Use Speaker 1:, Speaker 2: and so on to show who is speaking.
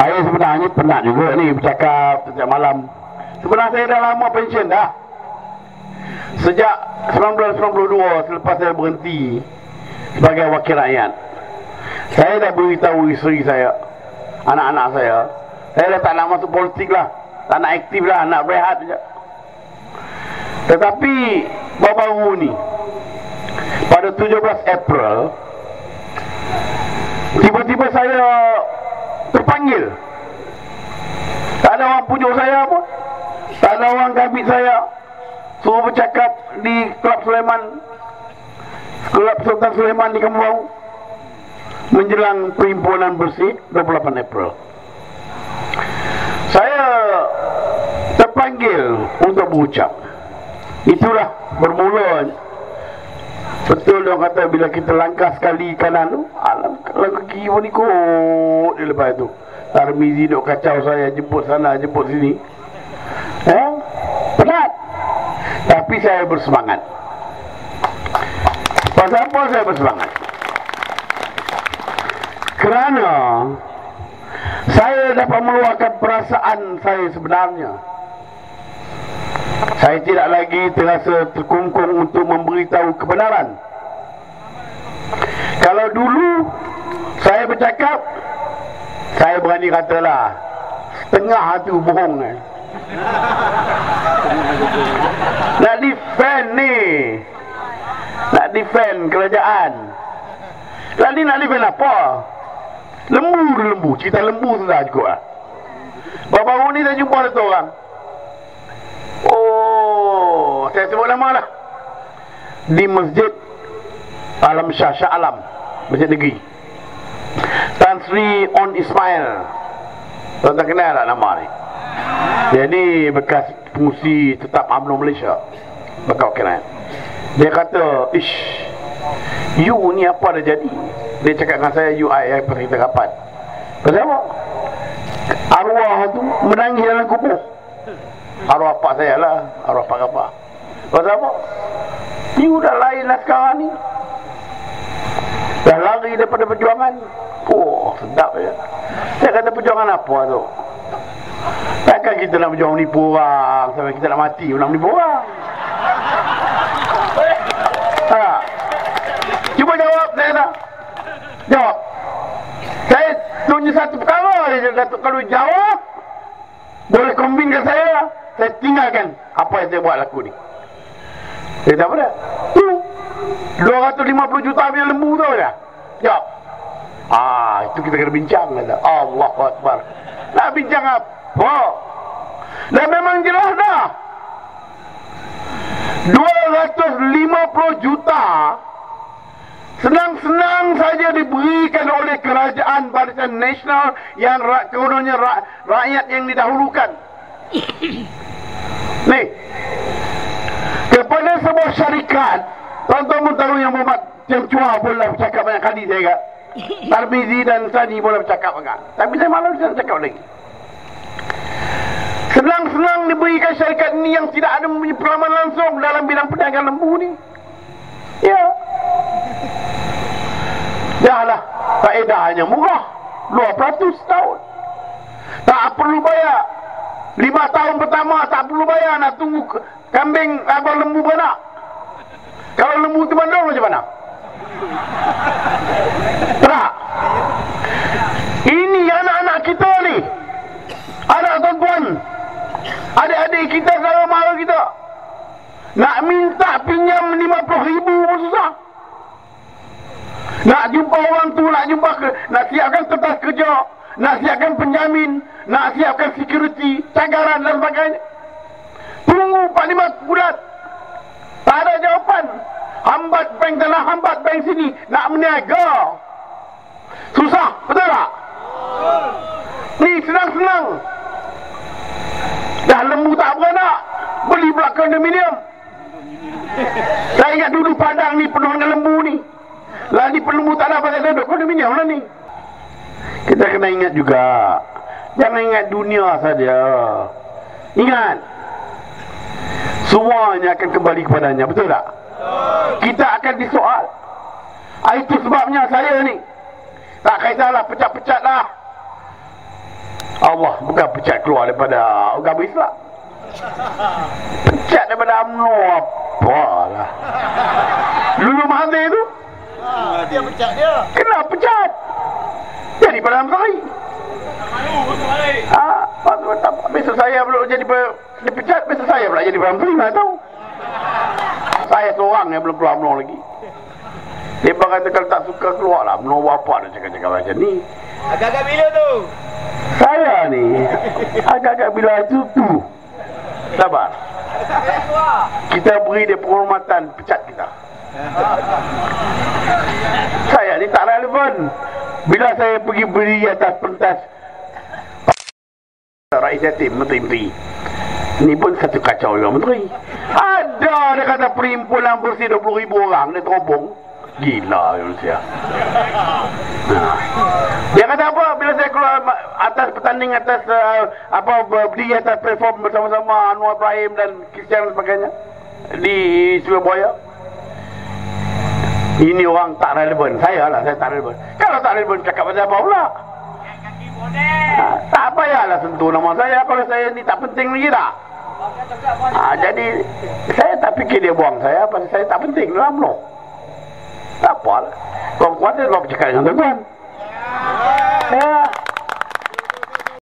Speaker 1: Saya sebenarnya penat juga ni bercakap setiap malam. Sebenarnya saya dah lama pension dah. Sejak 1992 selepas saya berhenti sebagai wakil rakyat, saya dah beritahu isteri saya, anak-anak saya dah tak nak masuk politik lah, tak nak aktif lah, nak berehat saja. Tetapi baru-baru ni, pada 17 April, tiba-tiba saya terpanggil. Tak ada orang pujuk saya pun, tak ada orang gabit saya, suruh bercakap di Kelab Sulaiman, Kelab Sultan Sulaiman di Kampung Baru, menjelang perhimpunan bersih 28 April. Saya terpanggil untuk berucap. Itulah bermula. Betul dia kata bila kita langkah sekali kanan tu, alam kalau kaki pun ikut dia lepas tu. Tarmizi duk kacau saya, jemput sana jemput sini. Penat. Tapi saya bersemangat. Pasal apa saya bersemangat? Kerana saya dapat meluahkan perasaan saya sebenarnya. Saya tidak lagi terasa terkungkung untuk memberitahu kebenaran. Kalau dulu saya bercakap, saya berani katalah setengah tu bohong. Nak defend ni, nak defend kerajaan. Lalu nak defend apa? Lembu, cerita lembu tu dah cukup lah. Baru-baru ni saya jumpa satu orang, saya sebut nama lah, di Masjid Alam Shah Alam, Masjid Negeri, Tan Sri On Ismail. Tuan tak kenal tak nama ni? Dia ni bekas pengurusi tetap UMNO Malaysia, bekas wakil rakyat. Dia kata, you ni apa dah jadi? Dia cakap dengan saya, UI pasal kita rapat. Pasal apa? Arwah tu menangis dalam kubur. Arwah pak saya lah, arwah pak apa. Pasal apa? You dah lain lah sekarang ni, dah lari daripada perjuangan. Sedap ya. Saya kata perjuangan apa tu? Takkan kita nak berjuang menipu orang sampai kita nak mati nak menipu orang? Cuba jawab saya tak? Jawab. Saya tunjuk satu perkara je, Datuk. Kalau jawab, boleh kombinkan saya tinggalkan apa yang saya buat laku ni. Dia tak apa dah. 250 juta punya lembu tu dah. Jawab. Itu kita kena bincang kata. Allahu Akbar. Nak bincang apa? Dah memang jelas dah. 250 juta senang-senang saja diberikan oleh kerajaan Barisan Nasional yang kononnya rakyat yang didahulukan. Nih, kepada sebuah syarikat, tuan-tuan tahu yang Muhammad yang cua boleh bercakap banyak kali saya kata. Tarmizi dan Sani boleh bercakap agak, tapi saya malam saya cakap lagi. Senang-senang diberikan syarikat ini yang tidak ada pengalaman langsung dalam bidang perdagangan lembu ni. Ya. Dahlah, faedahnya murah, 200 tahun. Tak perlu bayar. 5 tahun pertama tak perlu bayar, nak tunggu kambing abang lembu beranak. Kalau lembu tu bandung macam mana? Tak. Ini anak-anak kita ni, anak tuan-tuan, adik-adik kita, saudara-mara kita, nak minta pinjam 50,000 pun susah. Nak jumpa orang tu, nak siapkan kertas kerja, nak siapkan penjamin, nak siapkan security, cagaran dan sebagainya. Tunggu 4-5 bulan, tak ada jawapan. Hambat bank sana, hambat bank sini, nak meniaga susah, betul tak? Ni senang-senang. Dah lembu tak beranak, beli pula kondominium. Saya ingat dulu Padang ni penuh dengan lembu ni. Lah ni lembu tak ada pasal duduk kondominium lah ni. Kita kena ingat juga, jangan ingat dunia saja. Ingat, semuanya akan kembali kepadanya, betul tak? Kita akan disoal. Itu sebabnya saya ni tak kisahlah pecat-pecat lah, Allah bukan pecat keluar daripada agama Islam. Pecat daripada UMNO apalah. Lulu Mahathir tu.
Speaker 2: Dia pecat dia.
Speaker 1: Kenapa pecat? Jadi Perdana Menteri. Besok saya belum jadi dipecat, besok saya pula jadi Perdana Menteri, mana tahu. Saya seorang yang belum keluar UMNO lagi. Dia kata kalau tak suka keluar lah UMNO apa dia cakap-cakap macam ni.
Speaker 2: Agak-agak bila tu?
Speaker 1: Saya ni agak-agak bila tu sabar. Kita beri dia penghormatan pecat kita. Saya ni tak relevan. Bila saya pergi beri atas pentas rakyat yatim, menteri-menteri, ni pun satu kacau juga menteri. Ada dia kata perhimpunan bersih 20,000 orang dia terobong. Gila manusia. Dia kata apa bila saya keluar atas pertanding atas berdiri atas platform bersama-sama Anwar Ibrahim dan Christian dan sebagainya di Surabaya. Ini orang tak relevan. Saya tak relevan. Kalau tak relevan cakap pasal apa pula? Tak payahlah sentuh nama saya kalau saya ni tak penting lagi tak. Jadi saya tak fikir dia buang saya pasal saya tak penting dalam UMNO. Tak apa lah. Kau kuat dia, kau bercakap dengan tuan-tuan. Ya.